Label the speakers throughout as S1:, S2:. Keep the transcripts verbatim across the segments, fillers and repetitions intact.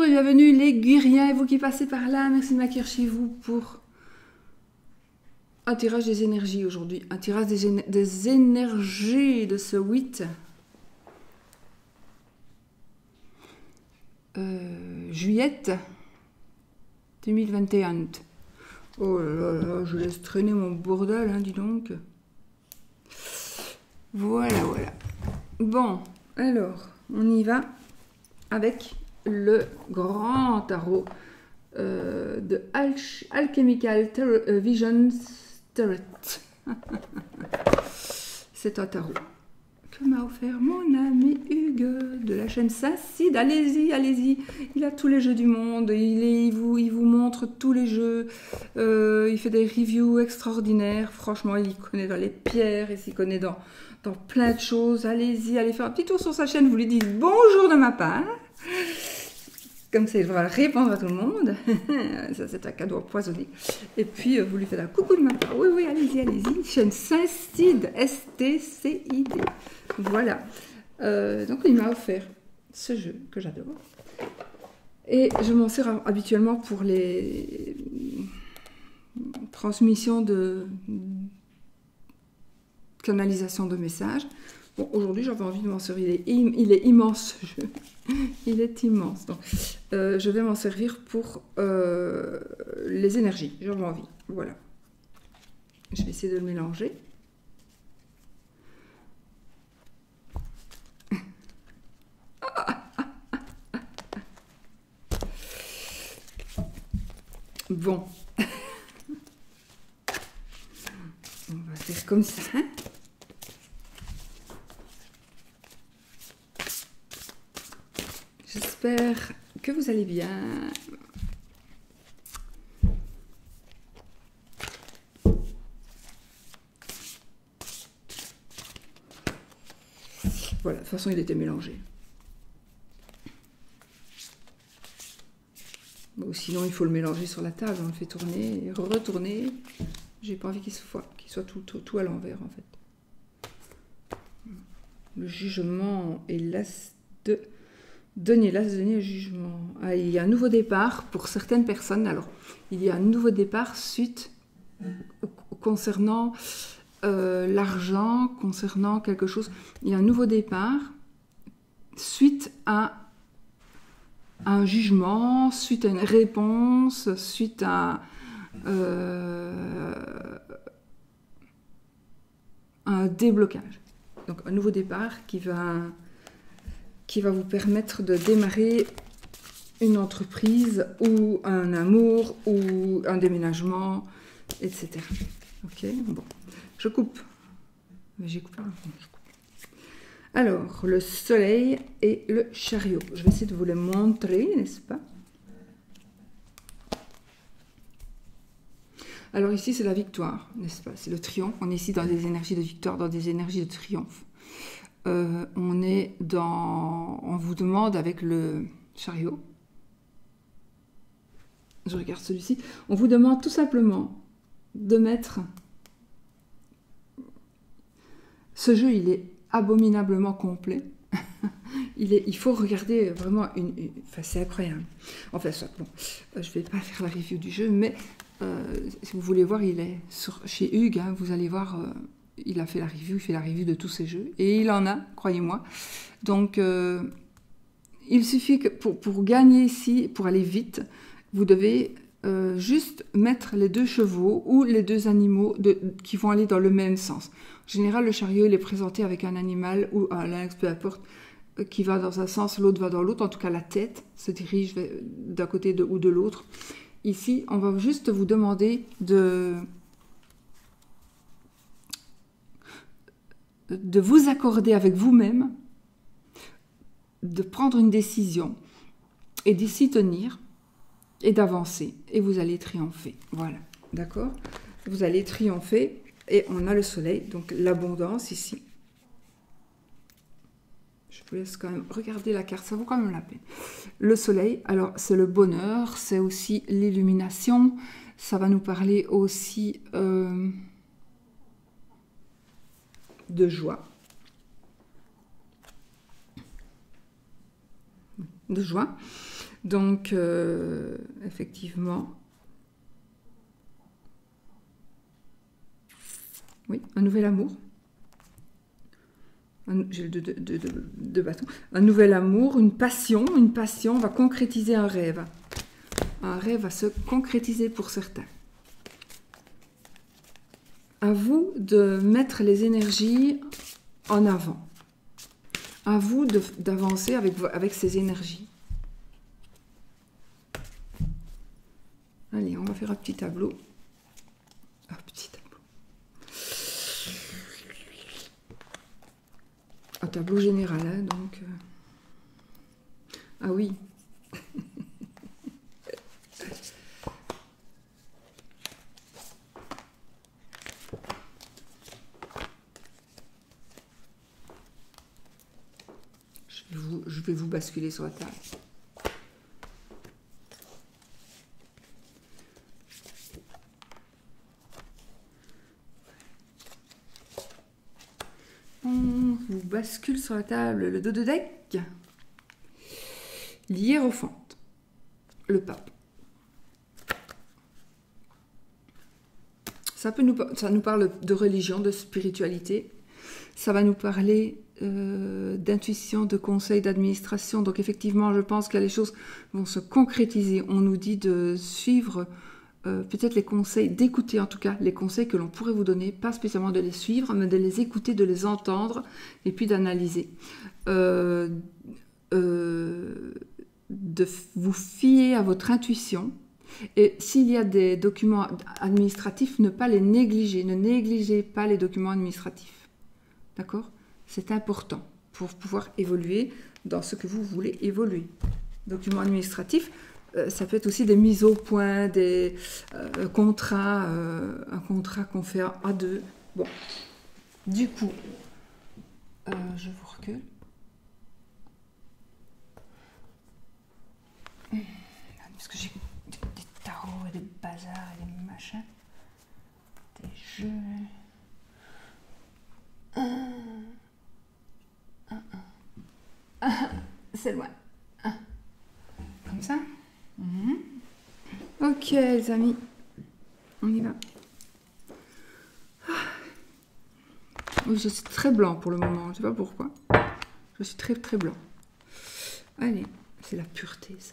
S1: et bienvenue les Guiriens et vous qui passez par là. Merci de m'accueillir chez vous pour un tirage des énergies aujourd'hui. Un tirage des, éner des énergies de ce huit euh, juillet deux mille vingt et un. Oh là là, je laisse traîner mon bordel, hein, dis donc. Voilà, voilà. Bon, alors, on y va avec le grand tarot euh, de Al Alchemical Tarot, euh, Vision Tarot. C'est un tarot que m'a offert mon ami Hugues de la chaîne Sacide. Allez-y, allez-y. Il a tous les jeux du monde. Il, est, il, vous, il vous montre tous les jeux. Euh, il fait des reviews extraordinaires. Franchement, il connaît dans les pierres. Il s'y connaît dans, dans plein de choses. Allez-y, allez faire un petit tour sur sa chaîne. Vous lui dites bonjour de ma part. Comme ça, il devra répondre à tout le monde. Ça, c'est un cadeau empoisonné. Et puis, vous lui faites un coucou de ma part. Oui, oui, allez-y, allez-y. Chaîne Sacide, S T C I D. Voilà. Euh, donc, il m'a offert ce jeu que j'adore. Et je m'en sers habituellement pour les transmissions de canalisation de messages. Bon, aujourd'hui, j'avais envie de m'en servir. Il est, im il est immense, ce jeu. Il est immense. Donc, euh, je vais m'en servir pour euh, les énergies. J'avais envie. Voilà. Je vais essayer de le mélanger. Bon. On va faire comme ça. J'espère que vous allez bien. Voilà, de toute façon, il était mélangé. Bon, sinon, il faut le mélanger sur la table. On le fait tourner et retourner. J'ai pas envie qu'il soit, qu'il soit tout, tout, tout à l'envers, en fait. Le jugement et l'as de... Denier, l'as de denier, jugement. Ah, il y a un nouveau départ pour certaines personnes. Alors, il y a un nouveau départ suite concernant euh, l'argent, concernant quelque chose. Il y a un nouveau départ suite à un jugement, suite à une réponse, suite à euh, un déblocage. Donc, un nouveau départ qui va... qui va vous permettre de démarrer une entreprise ou un amour ou un déménagement, et cetera. Ok, bon, je coupe. J'ai coupé. Je coupe. Alors, le soleil et le chariot. Je vais essayer de vous les montrer, n'est-ce pas? Alors ici, c'est la victoire, n'est-ce pas? C'est le triomphe. On est ici dans des énergies de victoire, dans des énergies de triomphe. Euh, on est dans... On vous demande avec le chariot, je regarde celui-ci, on vous demande tout simplement de mettre... Ce jeu, il est abominablement complet. il, est, il faut regarder vraiment une... une... Enfin, c'est incroyable. Enfin, ça, bon, je ne vais pas faire la review du jeu, mais euh, si vous voulez voir, il est sur, chez Hugues, hein, vous allez voir... Euh, il a fait la review, il fait la review de tous ces jeux. Et il en a, croyez-moi. Donc, euh, il suffit que pour, pour gagner ici, pour aller vite, vous devez euh, juste mettre les deux chevaux ou les deux animaux de, qui vont aller dans le même sens. En général, le chariot, il est présenté avec un animal ou un lynx, peu importe, qui va dans un sens, l'autre va dans l'autre. En tout cas, la tête se dirige d'un côté de, ou de l'autre. Ici, on va juste vous demander de... de vous accorder avec vous-même, de prendre une décision et d'y s'y tenir et d'avancer. Et vous allez triompher. Voilà, d'accord? Vous allez triompher et on a le soleil, donc l'abondance ici. Je vous laisse quand même regarder la carte, ça vaut quand même la peine. Le soleil, alors c'est le bonheur, c'est aussi l'illumination. Ça va nous parler aussi... Euh, de joie, de joie. Donc, euh, effectivement, oui, un nouvel amour. J'ai le deux de, de, de, de bâton. Un nouvel amour, une passion. Une passion va concrétiser un rêve. Un rêve va se concrétiser pour certains. À vous de mettre les énergies en avant. À vous d'avancer avec, avec ces énergies. Allez, on va faire un petit tableau. Un petit tableau. Un tableau général, hein, donc... Euh... Ah oui. je, vais vous, je vais vous basculer sur la table. On vous bascule sur la table le dos de deck. L'hiérophante. Le pape. Ça, peut nous, ça nous parle de religion, de spiritualité. Ça va nous parler euh, d'intuition, de conseil, d'administration. Donc effectivement, je pense que les choses vont se concrétiser. On nous dit de suivre euh, peut-être les conseils, d'écouter en tout cas les conseils que l'on pourrait vous donner. Pas spécialement de les suivre, mais de les écouter, de les entendre et puis d'analyser. Euh, euh, de vous fier à votre intuition. Et s'il y a des documents administratifs, ne pas les négliger. Ne négligez pas les documents administratifs. D'accord? C'est important pour pouvoir évoluer dans ce que vous voulez évoluer. Documents administratifs, euh, ça peut être aussi des mises au point, des euh, contrats, euh, un contrat qu'on fait à deux. Bon, du coup, euh, je vous recule. Parce que j'ai des, des tarots et des bazars et des machins. Des jeux. Un, un, un. Ah, c'est loin. Un. Comme ça. Mmh. Ok, les amis. On y va. Ah. Oui, je suis très blanc pour le moment. Je ne sais pas pourquoi. Je suis très, très blanc. Allez, c'est la pureté, ça.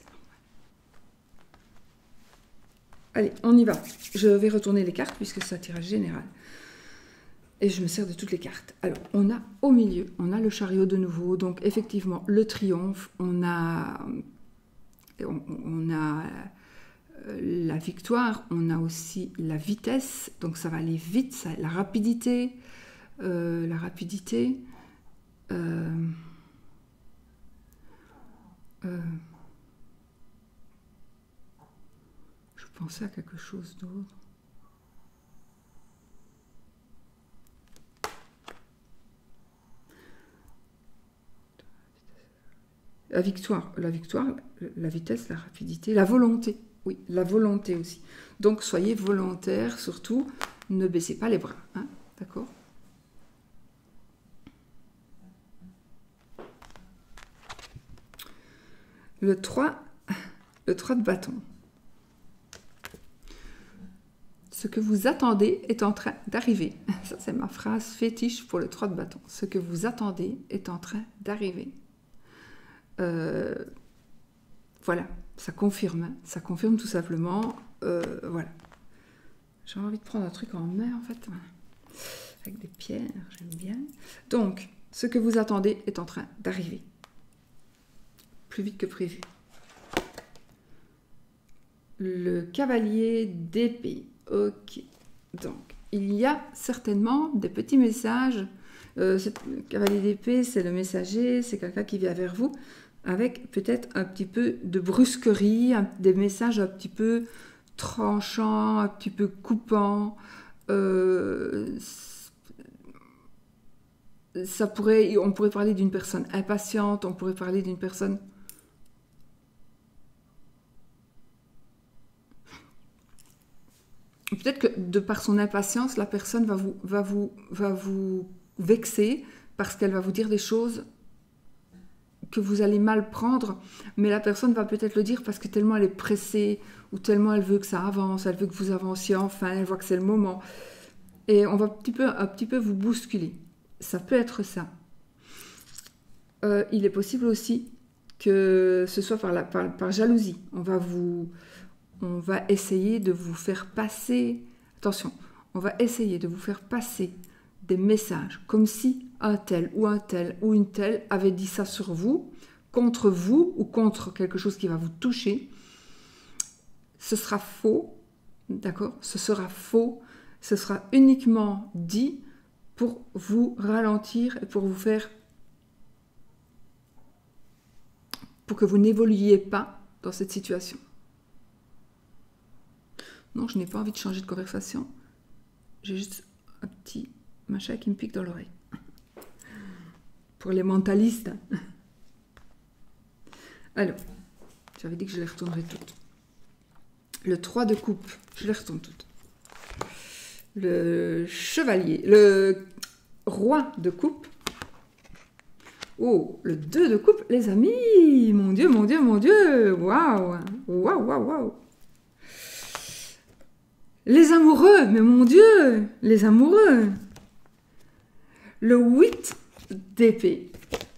S1: Allez, on y va. Je vais retourner les cartes puisque c'est un tirage général. Et je me sers de toutes les cartes. Alors, on a au milieu, on a le chariot de nouveau. Donc, effectivement, le triomphe. On a, on, on a la victoire. On a aussi la vitesse. Donc, ça va aller vite. Ça, la rapidité. Euh, la rapidité. Euh, euh, je pensais à quelque chose d'autre. La victoire, la victoire, la vitesse, la rapidité, la volonté. Oui, la volonté aussi. Donc, soyez volontaires, surtout, ne baissez pas les bras. Hein, d'accord? Le trois, le trois de bâton. Ce que vous attendez est en train d'arriver. Ça, c'est ma phrase fétiche pour le trois de bâton. Ce que vous attendez est en train d'arriver. Euh, voilà, ça confirme, hein, ça confirme tout simplement, euh, voilà. J'ai envie de prendre un truc en main, en fait, avec des pierres, j'aime bien. Donc, ce que vous attendez est en train d'arriver, plus vite que prévu. Le cavalier d'épée, ok, donc, il y a certainement des petits messages. Euh, ce cavalier d'épée, c'est le messager, c'est quelqu'un qui vient vers vous, avec peut-être un petit peu de brusquerie, un, des messages un petit peu tranchants, un petit peu coupants. Euh, ça pourrait, on pourrait parler d'une personne impatiente, on pourrait parler d'une personne... Peut-être que de par son impatience, la personne va vous, va vous, va vous vexer parce qu'elle va vous dire des choses que vous allez mal prendre, mais la personne va peut-être le dire parce que tellement elle est pressée, ou tellement elle veut que ça avance, elle veut que vous avanciez enfin, elle voit que c'est le moment. Et on va un petit peu, un petit peu vous bousculer. Ça peut être ça. Euh, il est possible aussi que ce soit par, la, par, par jalousie. On va, vous, on va essayer de vous faire passer... Attention, on va essayer de vous faire passer des messages comme si un tel ou un tel ou une telle avait dit ça sur vous, contre vous ou contre quelque chose qui va vous toucher. Ce sera faux, d'accord? Ce sera faux. Ce sera uniquement dit pour vous ralentir et pour vous faire... pour que vous n'évoluiez pas dans cette situation. Non, je n'ai pas envie de changer de conversation. J'ai juste un petit machin qui me pique dans l'oreille. Pour les mentalistes. Alors, j'avais dit que je les retournerais toutes. Le trois de coupe, je les retourne toutes. Le chevalier, le roi de coupe. Oh, le deux de coupe, les amis. Mon Dieu, mon Dieu, mon Dieu. Waouh, waouh, waouh, waouh. Les amoureux, mais mon Dieu, les amoureux. Le huit d'épée.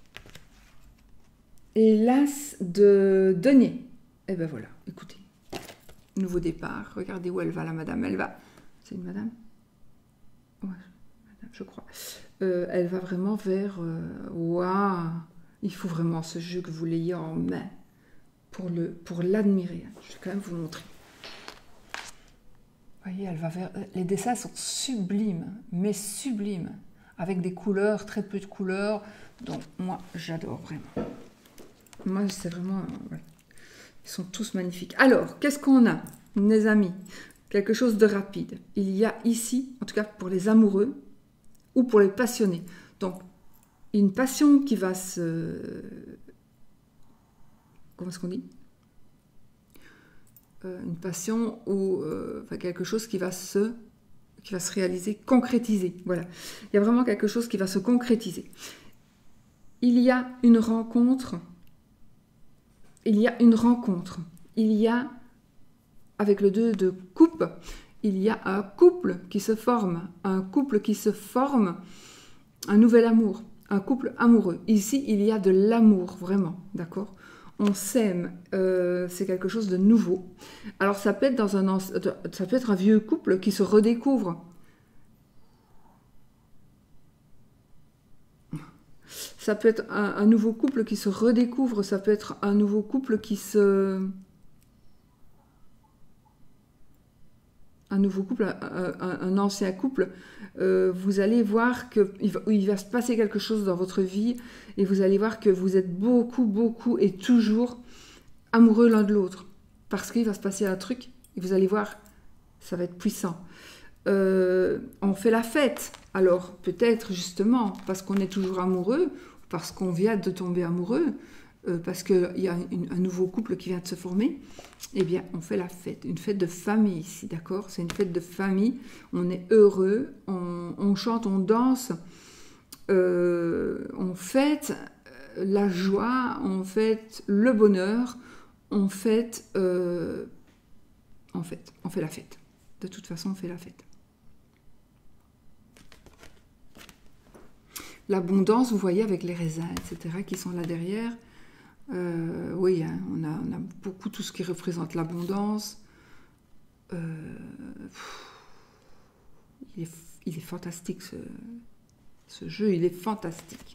S1: Et l'as de denier. Et ben voilà, écoutez. Nouveau départ. Regardez où elle va, la madame. Elle va... C'est une madame? Ouais, madame, je crois. Euh, elle va vraiment vers... Waouh wow. Il faut vraiment ce jeu que vous l'ayez en main pour le pour l'admirer. Je vais quand même vous montrer. Vous voyez, elle va vers... Les dessins sont sublimes, mais sublimes. Avec des couleurs, très peu de couleurs. Donc, moi, j'adore vraiment. Moi, c'est vraiment... Ouais. Ils sont tous magnifiques. Alors, qu'est-ce qu'on a, mes amis? Quelque chose de rapide. Il y a ici, en tout cas pour les amoureux, ou pour les passionnés. Donc, une passion qui va se... Comment est-ce qu'on dit? euh, Une passion ou euh, enfin, quelque chose qui va se... qui va se réaliser, concrétiser. Voilà. Il y a vraiment quelque chose qui va se concrétiser. Il y a une rencontre. Il y a une rencontre. Il y a, avec le deux de coupe, il y a un couple qui se forme. Un couple qui se forme, un nouvel amour. Un couple amoureux. Ici, il y a de l'amour, vraiment. D'accord? On s'aime. Euh, c'est quelque chose de nouveau. Alors, ça peut être dans un, ça peut être un vieux couple qui se redécouvre. Ça peut être un, un nouveau couple qui se redécouvre, ça peut être un nouveau couple qui se... Un nouveau couple, un, un, un ancien couple, euh, vous allez voir qu'il va, il va se passer quelque chose dans votre vie et vous allez voir que vous êtes beaucoup, beaucoup et toujours amoureux l'un de l'autre. Parce qu'il va se passer un truc et vous allez voir, ça va être puissant. Euh, on fait la fête, alors peut-être justement parce qu'on est toujours amoureux, parce qu'on vient de tomber amoureux, euh, parce qu'il y a une, un nouveau couple qui vient de se former, eh bien on fait la fête, une fête de famille ici, d'accord? C'est une fête de famille, on est heureux, on, on chante, on danse, euh, on fête la joie, on fête le bonheur, on fête, euh, en fait, on fait la fête. De toute façon, on fait la fête. L'abondance, vous voyez, avec les raisins, et cetera, qui sont là derrière. Euh, oui, hein, on, a, on a beaucoup tout ce qui représente l'abondance. Euh, il, est, il est fantastique, ce, ce jeu, il est fantastique.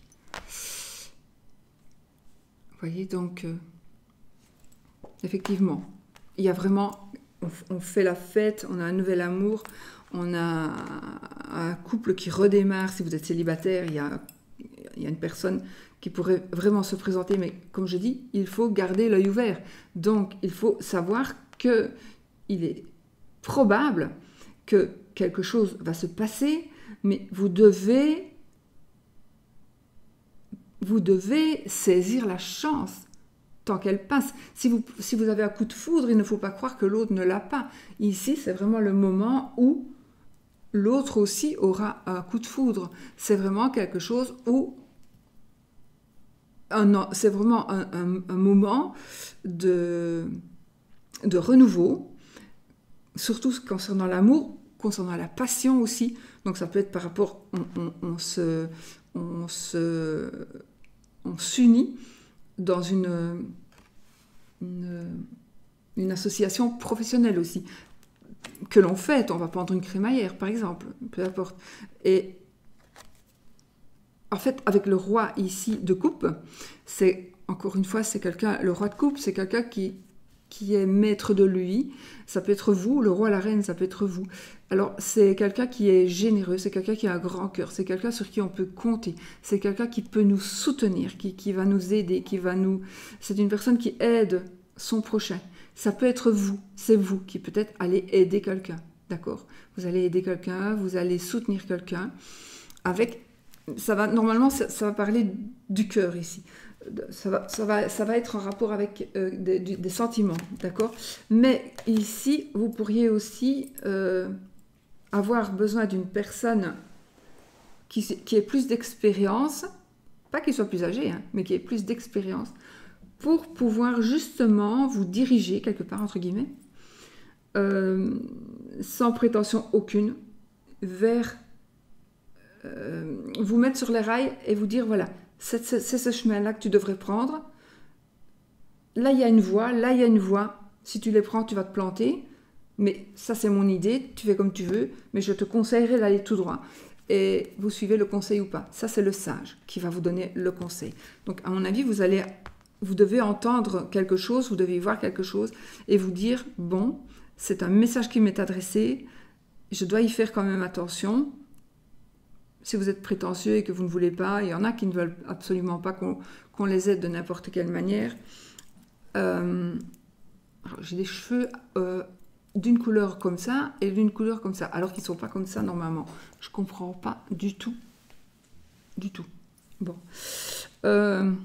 S1: Vous voyez, donc, euh, effectivement, il y a vraiment... On, on fait la fête, on a un nouvel amour... On a un couple qui redémarre. Si vous êtes célibataire, il y a, il y a une personne qui pourrait vraiment se présenter. Mais comme je dis, il faut garder l'œil ouvert. Donc, il faut savoir qu'il est probable que quelque chose va se passer, mais vous devez, vous devez saisir la chance tant qu'elle passe. Si vous, si vous avez un coup de foudre, il ne faut pas croire que l'autre ne l'a pas. Ici, c'est vraiment le moment où l'autre aussi aura un coup de foudre. C'est vraiment quelque chose où c'est vraiment un, un, un moment de, de renouveau, surtout concernant l'amour, concernant la passion aussi. Donc ça peut être par rapport, on, on, on se, on se, on s'unit dans une, une, une association professionnelle aussi, que l'on fête. On va prendre une crémaillère, par exemple, peu importe. Et en fait, avec le roi ici de coupe, c'est, encore une fois, c'est quelqu'un, le roi de coupe, c'est quelqu'un qui, qui est maître de lui. Ça peut être vous, le roi, la reine, ça peut être vous. Alors, c'est quelqu'un qui est généreux, c'est quelqu'un qui a un grand cœur, c'est quelqu'un sur qui on peut compter, c'est quelqu'un qui peut nous soutenir, qui, qui va nous aider, qui va nous... C'est une personne qui aide son prochain. Ça peut être vous, c'est vous qui peut-être allez aider quelqu'un, d'accord? Vous allez aider quelqu'un, vous allez soutenir quelqu'un avec... Ça va, normalement, ça, ça va parler du cœur ici. Ça va, ça va, ça va être en rapport avec euh, des, des sentiments, d'accord? Mais ici, vous pourriez aussi euh, avoir besoin d'une personne qui, qui ait plus d'expérience, pas qu'il soit plus âgé, hein, mais qui ait plus d'expérience, pour pouvoir justement vous diriger, quelque part, entre guillemets, euh, sans prétention aucune, vers... Euh, vous mettre sur les rails et vous dire, voilà, c'est ce chemin-là que tu devrais prendre. Là, il y a une voie, là, il y a une voie. Si tu les prends, tu vas te planter. Mais ça, c'est mon idée, tu fais comme tu veux, mais je te conseillerais d'aller tout droit. Et vous suivez le conseil ou pas. Ça, c'est le sage qui va vous donner le conseil. Donc, à mon avis, vous allez, vous devez entendre quelque chose, vous devez voir quelque chose et vous dire, bon, c'est un message qui m'est adressé, je dois y faire quand même attention. Si vous êtes prétentieux et que vous ne voulez pas, il y en a qui ne veulent absolument pas qu'on qu'on les aide de n'importe quelle manière. Euh, J'ai des cheveux euh, d'une couleur comme ça et d'une couleur comme ça, alors qu'ils ne sont pas comme ça normalement. Je ne comprends pas du tout. Du tout. Bon. Euh,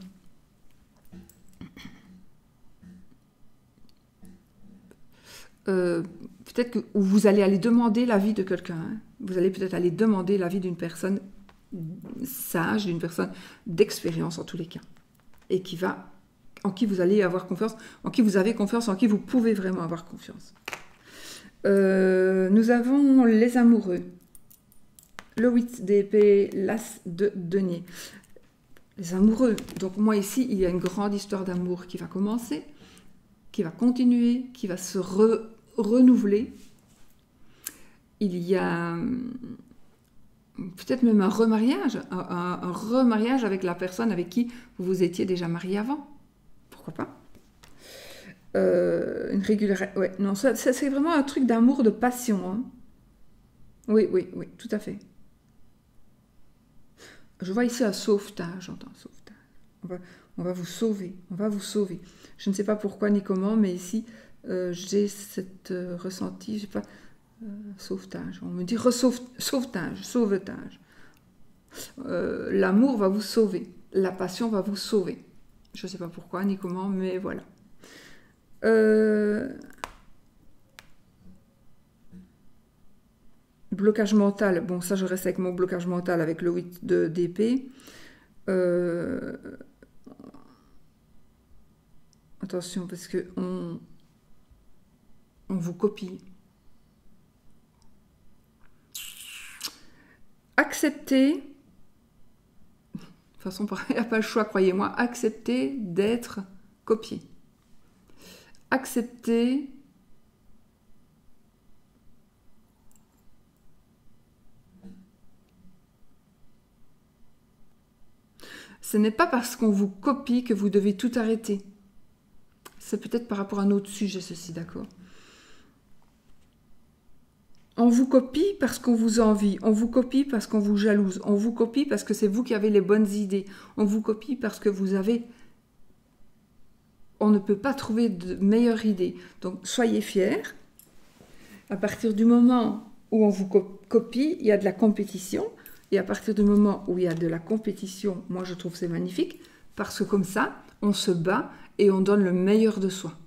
S1: euh, peut-être que vous allez aller demander l'avis de quelqu'un. Hein. Vous allez peut-être aller demander l'avis d'une personne sage, d'une personne d'expérience en tous les cas, et qui va, en qui vous allez avoir confiance, en qui vous avez confiance, en qui vous pouvez vraiment avoir confiance. Euh, nous avons les amoureux, le huit d'épée, l'as de denier. Les amoureux, donc moi ici, il y a une grande histoire d'amour qui va commencer, qui va continuer, qui va se re renouveler. Il y a peut-être même un remariage, un, un, un remariage avec la personne avec qui vous vous étiez déjà marié avant. Pourquoi pas? euh, Une régularité. Ouais, non, ça, ça c'est vraiment un truc d'amour, de passion. Hein. Oui, oui, oui, tout à fait. Je vois ici un sauvetage, j'entends sauvetage. On va, on va vous sauver, on va vous sauver. Je ne sais pas pourquoi ni comment, mais ici, euh, j'ai cette euh, ressenti, je sais pas. Euh, sauvetage, on me dit sauvetage, sauvetage. Euh, L'amour va vous sauver, la passion va vous sauver. Je ne sais pas pourquoi ni comment, mais voilà. Euh... Blocage mental, bon ça je reste avec mon blocage mental avec le huit d'épée. Euh... Attention parce que on, on vous copie. Accepter, de toute façon, il n'y a pas le choix, croyez-moi, accepter d'être copié. Accepter ce n'est pas parce qu'on vous copie que vous devez tout arrêter. C'est peut-être par rapport à un autre sujet, ceci, d'accord ? On vous copie parce qu'on vous envie, on vous copie parce qu'on vous jalouse, on vous copie parce que c'est vous qui avez les bonnes idées, on vous copie parce que vous avez... On ne peut pas trouver de meilleure idée. Donc, soyez fiers. À partir du moment où on vous copie, il y a de la compétition. Et à partir du moment où il y a de la compétition, moi je trouve c'est magnifique, parce que comme ça, on se bat et on donne le meilleur de soi.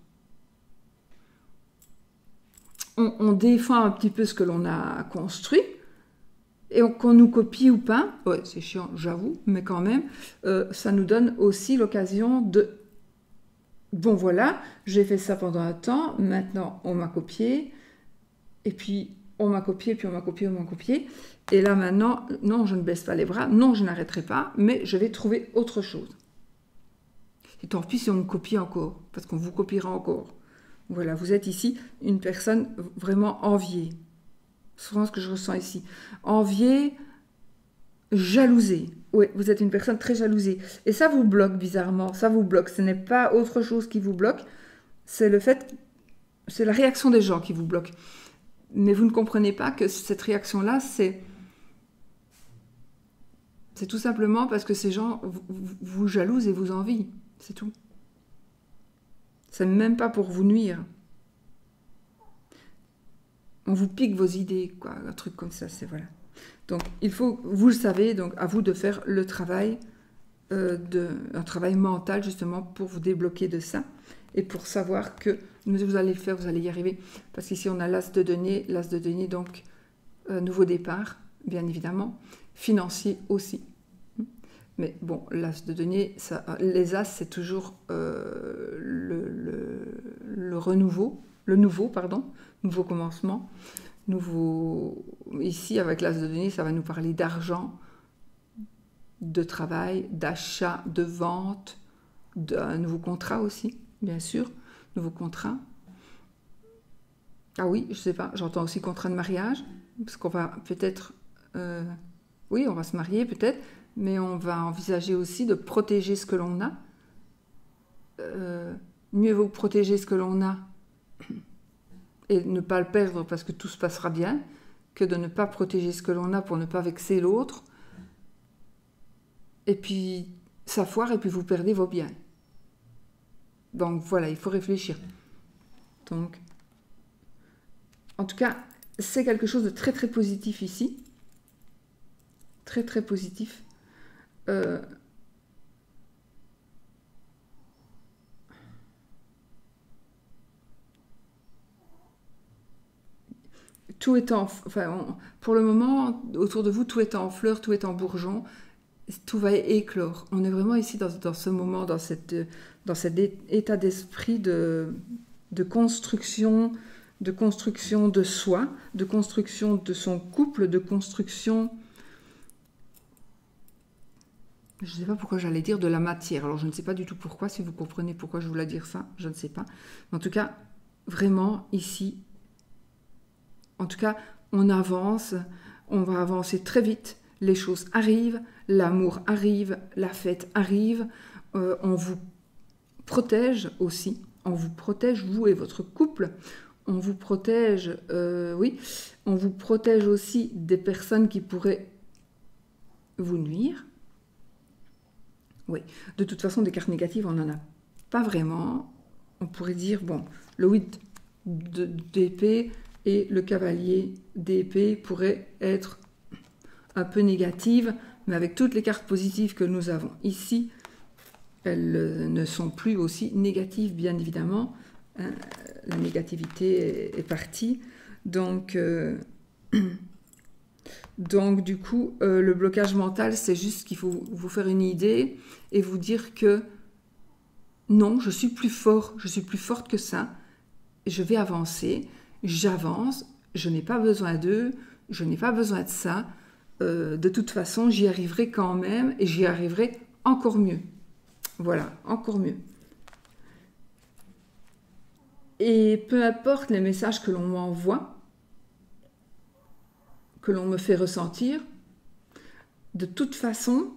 S1: On, on défend un petit peu ce que l'on a construit, et qu'on nous copie ou pas, ouais, c'est chiant, j'avoue, mais quand même, euh, ça nous donne aussi l'occasion de... Bon, voilà, j'ai fait ça pendant un temps, maintenant on m'a copié, et puis on m'a copié, puis on m'a copié, on m'a copié, et là maintenant, non, je ne baisse pas les bras, non, je n'arrêterai pas, mais je vais trouver autre chose. Et tant pis si on me copie encore, parce qu'on vous copiera encore. Voilà, vous êtes ici une personne vraiment enviée. C'est vraiment ce que je ressens ici. Enviée, jalousée. Oui, vous êtes une personne très jalousée. Et ça vous bloque bizarrement, ça vous bloque. Ce n'est pas autre chose qui vous bloque, c'est le fait, c'est la réaction des gens qui vous bloque. Mais vous ne comprenez pas que cette réaction-là, c'est... C'est tout simplement parce que ces gens vous, vous jalousent et vous envient. C'est tout. C'est même pas pour vous nuire. On vous pique vos idées, quoi, un truc comme ça, c'est voilà. Donc, il faut, vous le savez, donc à vous de faire le travail, euh, de, un travail mental justement pour vous débloquer de ça et pour savoir que vous allez le faire, vous allez y arriver. Parce qu'ici, on a l'as de denier, l'as de denier, donc euh, nouveau départ, bien évidemment, financier aussi. Mais bon, l'as de denier, ça, les as, c'est toujours euh, le, le, le renouveau, le nouveau, pardon, nouveau commencement. Nouveau... Ici, avec l'as de denier, ça va nous parler d'argent, de travail, d'achat, de vente, d'un nouveau contrat aussi, bien sûr, nouveau contrat. Ah oui, je sais pas, j'entends aussi contrat de mariage, parce qu'on va peut-être... Euh, oui, on va se marier peut-être, mais on va envisager aussi de protéger ce que l'on a. Euh, mieux vaut protéger ce que l'on a et ne pas le perdre parce que tout se passera bien, que de ne pas protéger ce que l'on a pour ne pas vexer l'autre. Et puis, ça foire et puis vous perdez vos biens. Donc voilà, il faut réfléchir. Donc, en tout cas, c'est quelque chose de très très positif ici. Très très positif. Euh, tout est en... Enfin, on, pour le moment, autour de vous, tout est en fleurs, tout est en bourgeon. Tout va éclore. On est vraiment ici dans, dans ce moment, dans, cette, dans cet état d'esprit de, de construction, de construction de soi, de construction de son couple, de construction... Je ne sais pas pourquoi j'allais dire de la matière. Alors, je ne sais pas du tout pourquoi. Si vous comprenez pourquoi je voulais dire ça, je ne sais pas. Mais en tout cas, vraiment, ici, en tout cas, on avance. On va avancer très vite. Les choses arrivent. L'amour arrive. La fête arrive. Euh, on vous protège aussi. On vous protège, vous et votre couple. On vous protège, euh, oui. On vous protège aussi des personnes qui pourraient vous nuire. Oui, de toute façon, des cartes négatives, on n'en a pas vraiment. On pourrait dire, bon, le huit d'épée et le cavalier d'épée pourraient être un peu négatives, mais avec toutes les cartes positives que nous avons ici, elles ne sont plus aussi négatives, bien évidemment. Hein, la négativité est partie. Donc... Euh, Donc, du coup, euh, le blocage mental, c'est juste qu'il faut vous faire une idée et vous dire que non, je suis plus fort, je suis plus forte que ça, je vais avancer, j'avance, je n'ai pas besoin d'eux, je n'ai pas besoin de ça, euh, de toute façon, j'y arriverai quand même et j'y arriverai encore mieux. Voilà, encore mieux. Et peu importe les messages que l'on m'envoie, que l'on me fait ressentir, de toute façon,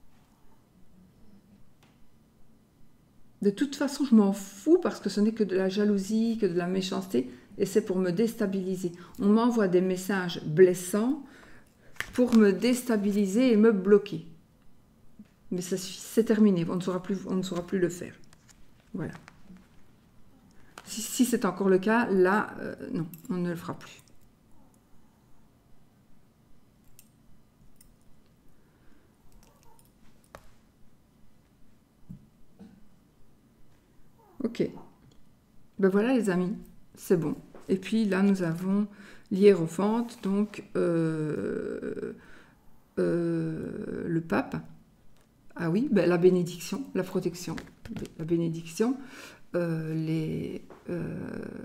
S1: de toute façon, je m'en fous parce que ce n'est que de la jalousie, que de la méchanceté, et c'est pour me déstabiliser. On m'envoie des messages blessants pour me déstabiliser et me bloquer. Mais c'est terminé, on ne saura plus, on ne saura plus le faire. Voilà. Si, si c'est encore le cas, là, euh, non, on ne le fera plus. Ok. Ben voilà les amis, c'est bon. Et puis là, nous avons l'hiérophante, donc euh, euh, le pape. Ah oui, ben, la bénédiction, la protection, la bénédiction, euh, les, euh,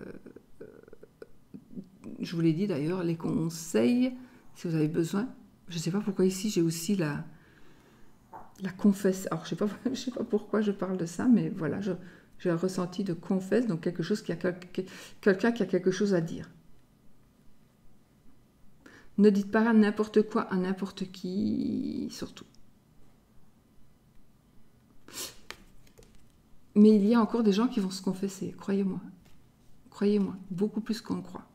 S1: je vous l'ai dit d'ailleurs, les conseils, si vous avez besoin. Je ne sais pas pourquoi ici j'ai aussi la, la confesse. Alors je ne sais, pas, je sais pas pourquoi je parle de ça, mais voilà, j'ai un ressenti de confesse, donc quelque chose qui a quelqu'un qui a quelque chose à dire. Ne dites pas n'importe quoi à n'importe qui, surtout. Mais il y a encore des gens qui vont se confesser, croyez-moi. Croyez-moi, beaucoup plus qu'on croit.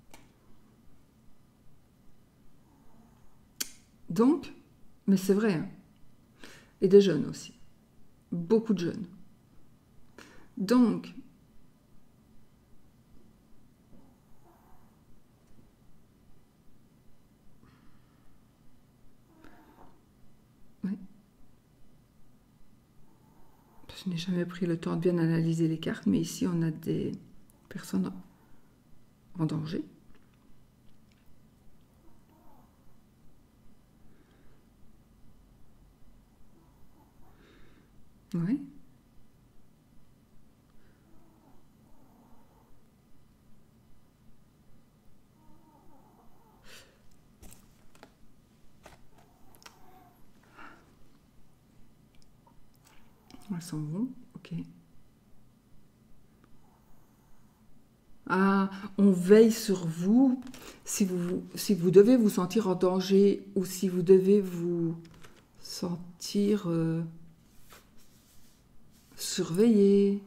S1: Donc, mais c'est vrai, hein, et des jeunes aussi. Beaucoup de jeunes. Donc, oui. Je n'ai jamais pris le temps de bien analyser les cartes, mais ici on a des personnes en danger. Oui. Elles sont bon, ok. Ah, on veille sur vous si vous, si vous devez vous sentir en danger ou si vous devez vous sentir euh, surveillé,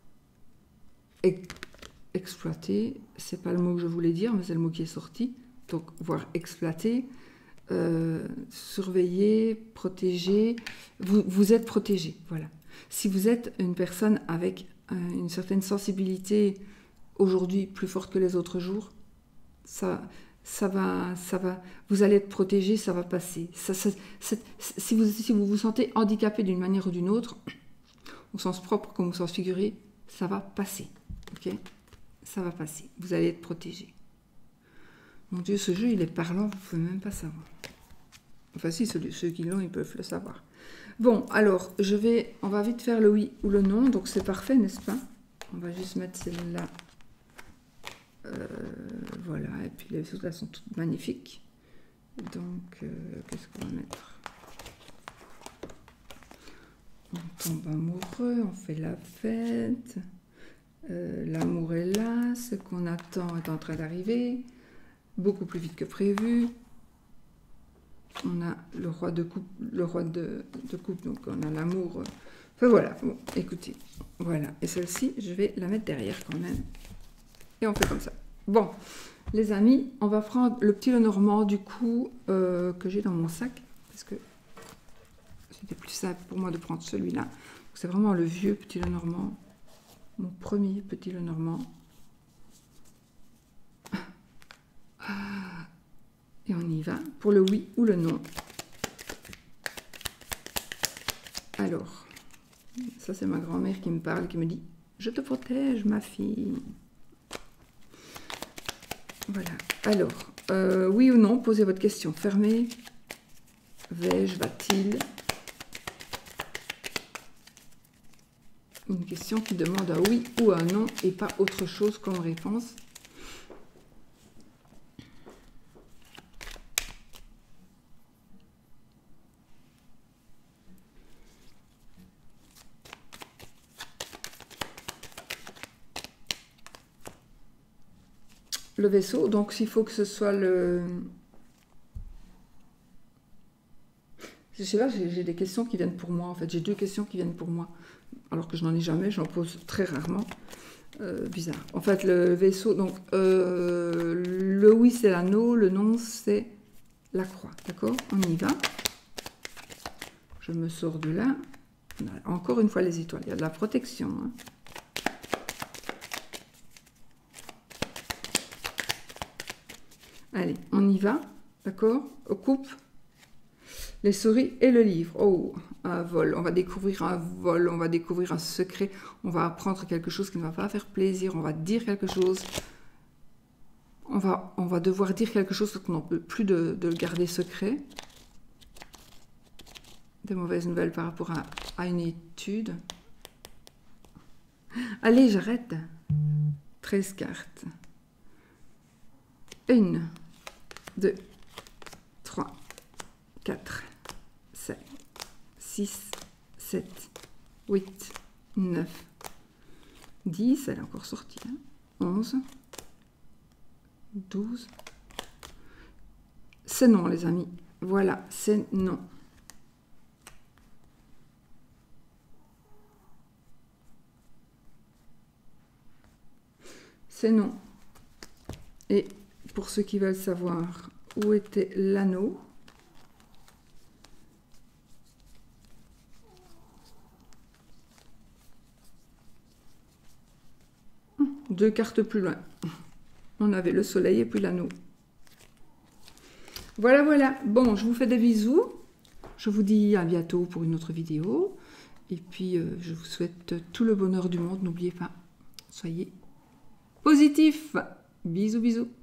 S1: exploité. C'est pas le mot que je voulais dire, mais c'est le mot qui est sorti. Donc, voire exploité, euh, surveillé, protégé. Vous, vous êtes protégé, voilà. Si vous êtes une personne avec euh, une certaine sensibilité aujourd'hui plus forte que les autres jours, ça, ça va, ça va, vous allez être protégé, ça va passer. Ça, ça, si, vous, si vous vous sentez handicapé d'une manière ou d'une autre, au sens propre comme au sens figuré, ça va passer. Ok ? Ça va passer. Vous allez être protégé. Mon Dieu, ce jeu, il est parlant, vous ne pouvez même pas savoir. Enfin si, ceux, ceux qui l'ont, ils peuvent le savoir. Bon, alors, je vais, on va vite faire le oui ou le non, donc c'est parfait, n'est-ce pas? On va juste mettre celle-là. Euh, voilà, et puis les autres, elles sont toutes magnifiques. Donc, euh, qu'est-ce qu'on va mettre? On tombe amoureux, on fait la fête. Euh, L'amour est là, ce qu'on attend est en train d'arriver. Beaucoup plus vite que prévu. On a le roi de coupe, le roi de, de coupe, donc on a l'amour. Enfin voilà, bon, écoutez, voilà. Et celle-ci, je vais la mettre derrière quand même. Et on fait comme ça. Bon, les amis, on va prendre le petit Lenormand du coup euh, que j'ai dans mon sac, parce que c'était plus simple pour moi de prendre celui-là. C'est vraiment le vieux petit Lenormand, mon premier petit Lenormand. Et on y va pour le oui ou le non. Alors, ça c'est ma grand-mère qui me parle, qui me dit « Je te protège, ma fille ». Voilà. Alors, euh, oui ou non, posez votre question. Fermez. Vais-je, va-t-il? Une question qui demande un oui ou un non et pas autre chose comme réponse. Le vaisseau, donc s'il faut que ce soit le... Je sais pas, j'ai des questions qui viennent pour moi, en fait. J'ai deux questions qui viennent pour moi. Alors que je n'en ai jamais, j'en pose très rarement. Euh, bizarre. En fait, le vaisseau, donc, euh, le oui, c'est l'anneau, le non, c'est la croix. D'accord? On y va. Je me sors de là. Encore une fois, les étoiles. Il y a de la protection, hein. Allez, on y va, d'accord? On coupe les souris et le livre. Oh, un vol, on va découvrir un vol, on va découvrir un secret, on va apprendre quelque chose qui ne va pas faire plaisir, on va dire quelque chose. On va, on va devoir dire quelque chose parce qu'on n'en peut plus de, de le garder secret. Des mauvaises nouvelles par rapport à, à une étude. Allez, j'arrête. treize cartes. un, deux, trois, quatre, cinq, six, sept, huit, neuf, dix. Elle est encore sortie. Hein. onze, douze. C'est non, les amis. Voilà, c'est non. C'est non. Et pour ceux qui veulent savoir où était l'anneau, deux cartes plus loin, on avait le soleil et puis l'anneau. Voilà, voilà. Bon, je vous fais des bisous. Je vous dis à bientôt pour une autre vidéo. Et puis, euh, je vous souhaite tout le bonheur du monde. N'oubliez pas, soyez positifs. Bisous, bisous.